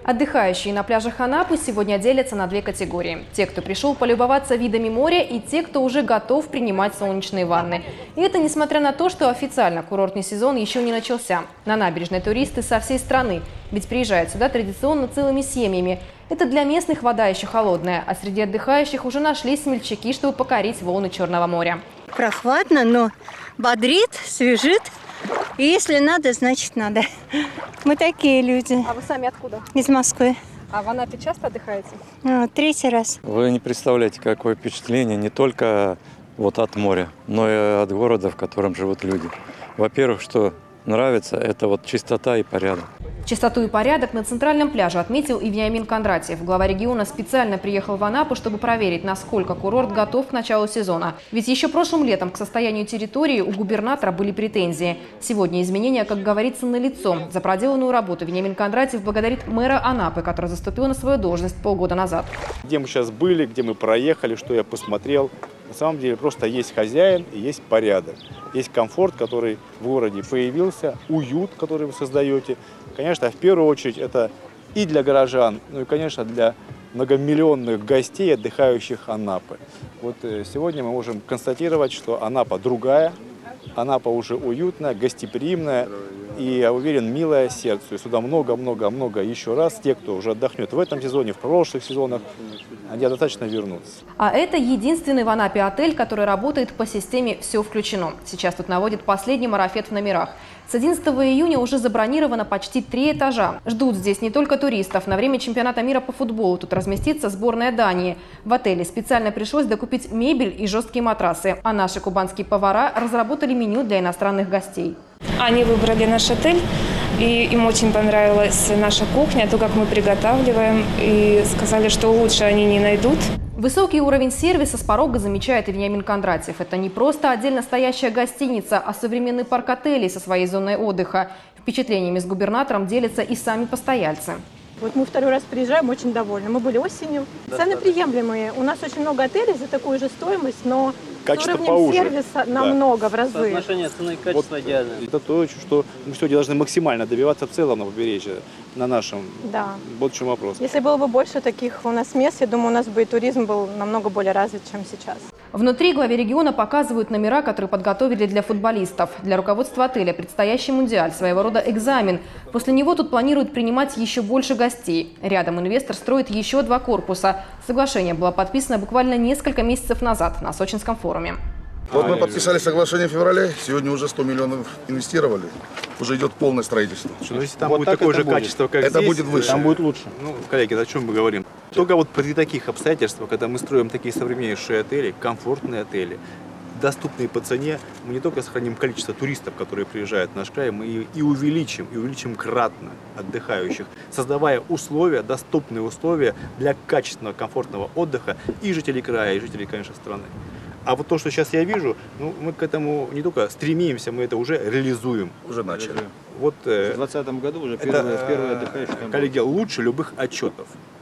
Отдыхающие на пляжах Анапы сегодня делятся на две категории. Те, кто пришел полюбоваться видами моря, и те, кто уже готов принимать солнечные ванны. И это несмотря на то, что официально курортный сезон еще не начался. На набережной туристы со всей страны, ведь приезжают сюда традиционно целыми семьями. Это для местных вода еще холодная, а среди отдыхающих уже нашлись смельчаки, чтобы покорить волны Черного моря. Прохладно, но бодрит, свежит. И если надо, значит надо. Мы такие люди. А вы сами откуда? Из Москвы. А в Анапе часто отдыхаете? Третий раз. Вы не представляете, какое впечатление не только от моря, но и от города, в котором живут люди. Во-первых, что нравится, это чистота и порядок. Чистоту и порядок на центральном пляже отметил и Вениамин Кондратьев. Глава региона специально приехал в Анапу, чтобы проверить, насколько курорт готов к началу сезона. Ведь еще прошлым летом к состоянию территории у губернатора были претензии. Сегодня изменения, как говорится, налицо. За проделанную работу Вениамин Кондратьев благодарит мэра Анапы, который заступил на свою должность полгода назад. Где мы сейчас были, где мы проехали, что я посмотрел. На самом деле просто есть хозяин и есть порядок. Есть комфорт, который в городе появился, уют, который вы создаете. Конечно, в первую очередь это и для горожан, ну и, конечно, для многомиллионных гостей, отдыхающих Анапы. Сегодня мы можем констатировать, что Анапа другая, Анапа уже уютная, гостеприимная и, я уверен, милая сердцу. И сюда много-много-много еще раз те, кто уже отдохнет в этом сезоне, в прошлых сезонах, они достаточно вернутся. А это единственный в Анапе отель, который работает по системе «Все включено». Сейчас тут наводит последний марафет в номерах. С 11 июня уже забронировано почти 3 этажа. Ждут здесь не только туристов. На время чемпионата мира по футболу тут разместится сборная Дании. В отеле специально пришлось докупить мебель и жесткие матрасы. А наши кубанские повара разработали меню для иностранных гостей. Они выбрали наш отель, и им очень понравилась наша кухня, то, как мы приготавливаем, и сказали, что лучше они не найдут. Высокий уровень сервиса с порога замечает и Вениамин Кондратьев. Это не просто отдельно стоящая гостиница, а современный парк отелей со своей зоной отдыха. Впечатлениями с губернатором делятся и сами постояльцы. Мы второй раз приезжаем, очень довольны. Мы были осенью. Цены приемлемые. У нас очень много отелей за такую же стоимость, но качество уровнем поуже. Сервиса намного в разы. Соотношение цены и качества идеальное. Это то, что мы сегодня должны максимально добиваться в целом на побережье, на нашем. Да. Вот в чем вопрос. Если было бы больше таких у нас мест, я думаю, у нас бы и туризм был намного более развит, чем сейчас. Внутри главе региона показывают номера, которые подготовили для футболистов. Для руководства отеля предстоящий мундиаль, своего рода экзамен. После него тут планируют принимать еще больше гостей. Рядом инвестор строит еще 2 корпуса. Соглашение было подписано буквально несколько месяцев назад на Сочинском форуме. Мы подписали соглашение в феврале, сегодня уже 100 миллионов инвестировали. Уже идет полное строительство. Но если там будет такое же качество, как это здесь, будет выше. Там будет лучше. Коллеги, о чем мы говорим? Только при таких обстоятельствах, когда мы строим такие современнейшие отели, комфортные отели, доступные по цене, мы не только сохраним количество туристов, которые приезжают в наш край, мы и увеличим кратно отдыхающих, создавая условия, доступные условия для качественного, комфортного отдыха и жителей края, и жителей, конечно, страны. А то, что сейчас я вижу, мы к этому не только стремимся, мы это уже реализуем. Уже начали. В 2020 году уже первые отдыхающие. Коллеги, лучше любых отчетов.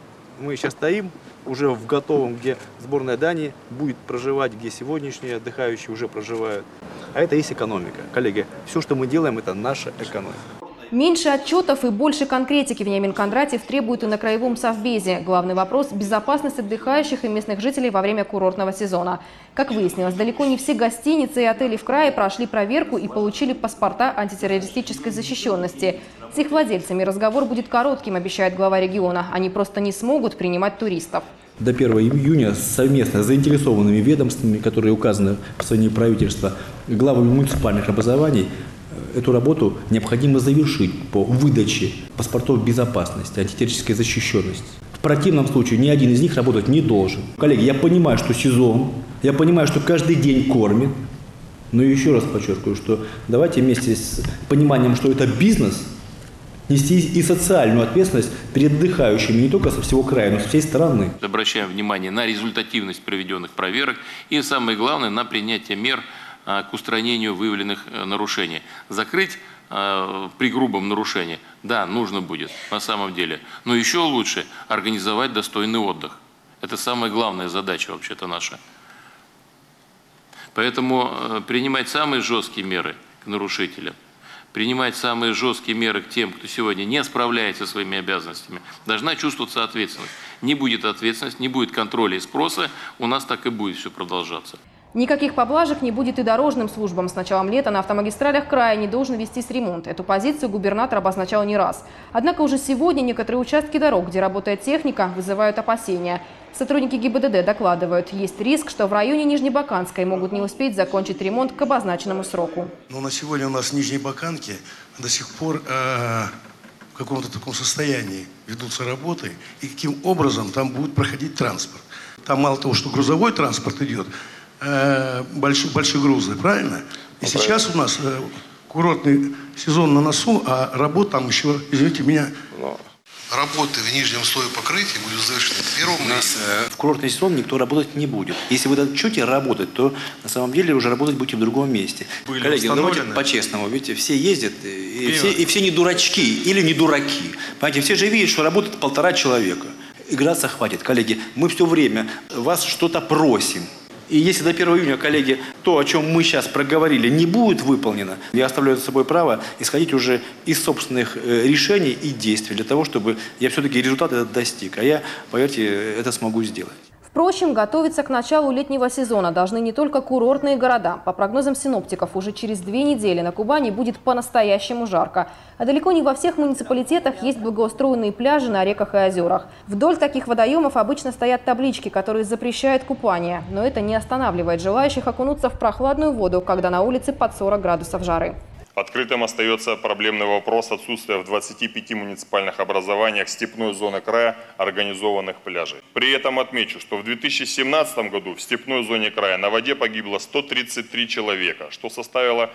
Мы сейчас стоим уже в готовом, где сборная Дании будет проживать, где сегодняшние отдыхающие уже проживают. А это есть экономика. Коллеги, все, что мы делаем, это наша экономика. Меньше отчетов и больше конкретики Вениамин Кондратьев требует и на краевом совбезе. Главный вопрос – безопасность отдыхающих и местных жителей во время курортного сезона. Как выяснилось, далеко не все гостиницы и отели в крае прошли проверку и получили паспорта антитеррористической защищенности. С их владельцами разговор будет коротким, обещает глава региона. Они просто не смогут принимать туристов. До 1 июня совместно с заинтересованными ведомствами, которые указаны в постановлении правительства, главами муниципальных образований, эту работу необходимо завершить по выдаче паспортов безопасности, антитеррористической защищенности. В противном случае ни один из них работать не должен. Коллеги, я понимаю, что сезон, я понимаю, что каждый день кормит, но еще раз подчеркиваю, что давайте вместе с пониманием, что это бизнес, нести и социальную ответственность перед отдыхающими не только со всего края, но со всей страны. Обращаем внимание на результативность проведенных проверок и, самое главное, на принятие мер к устранению выявленных нарушений. Закрыть при грубом нарушении, да, нужно будет на самом деле, но еще лучше организовать достойный отдых. Это самая главная задача вообще-то наша. Поэтому принимать самые жесткие меры к нарушителям, принимать самые жесткие меры к тем, кто сегодня не справляется со своими обязанностями, должна чувствоваться ответственность. Не будет ответственности, не будет контроля и спроса, у нас так и будет все продолжаться. Никаких поблажек не будет и дорожным службам. С началом лета на автомагистралях края не должен вестись ремонт. Эту позицию губернатор обозначал не раз. Однако уже сегодня некоторые участки дорог, где работает техника, вызывают опасения. Сотрудники ГИБДД докладывают, есть риск, что в районе Нижнебаканской могут не успеть закончить ремонт к обозначенному сроку. Но на сегодня у нас в Нижнебаканке до сих пор в каком-то таком состоянии ведутся работы. И каким образом там будет проходить транспорт. Там мало того, что грузовой транспорт идет, большие грузы, правильно? И сейчас у нас курортный сезон на носу, а работа там еще, извините меня... Работы в нижнем слое покрытия будут завершены 1 июня. У нас в курортный сезон никто работать не будет. Если вы начнете работать, то на самом деле уже работать будете в другом месте. Коллеги, давайте по-честному, видите, все ездят, и все не дурачки или не дураки. Понимаете, все же видят, что работает 1,5 человека. Играться хватит. Коллеги, мы все время вас что-то просим. И если до 1 июня, коллеги, то, о чем мы сейчас проговорили, не будет выполнено, я оставляю за собой право исходить уже из собственных решений и действий для того, чтобы я все-таки результат этот достиг. А я, поверьте, это смогу сделать. Впрочем, готовиться к началу летнего сезона должны не только курортные города. По прогнозам синоптиков, уже через 2 недели на Кубани будет по-настоящему жарко. А далеко не во всех муниципалитетах есть благоустроенные пляжи на реках и озерах. Вдоль таких водоемов обычно стоят таблички, которые запрещают купание. Но это не останавливает желающих окунуться в прохладную воду, когда на улице под 40 градусов жары. Открытым остается проблемный вопрос отсутствия в 25 муниципальных образованиях степной зоны края организованных пляжей. При этом отмечу, что в 2017 году в степной зоне края на воде погибло 133 человека, что составило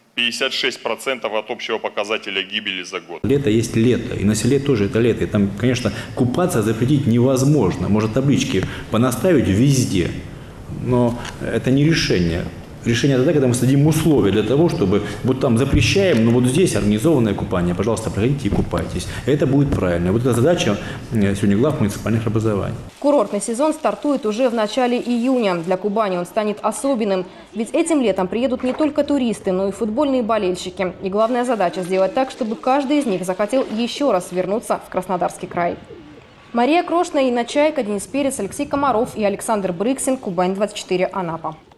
56% от общего показателя гибели за год. Лето есть лето, и на селе тоже это лето. И там, конечно, купаться запретить невозможно. Может, таблички понаставить везде, но это не решение. Решение тогда, когда мы создадим условия для того, чтобы вот там запрещаем, но вот здесь организованное купание. Пожалуйста, проходите и купайтесь. Это будет правильно. Вот эта задача сегодня глав муниципальных образований. Курортный сезон стартует уже в начале июня. Для Кубани он станет особенным. Ведь этим летом приедут не только туристы, но и футбольные болельщики. И главная задача – сделать так, чтобы каждый из них захотел еще раз вернуться в Краснодарский край. Мария Крошна, Инна Чайка, Денис Перец, Алексей Комаров и Александр Брыксин. Кубань 24, Анапа.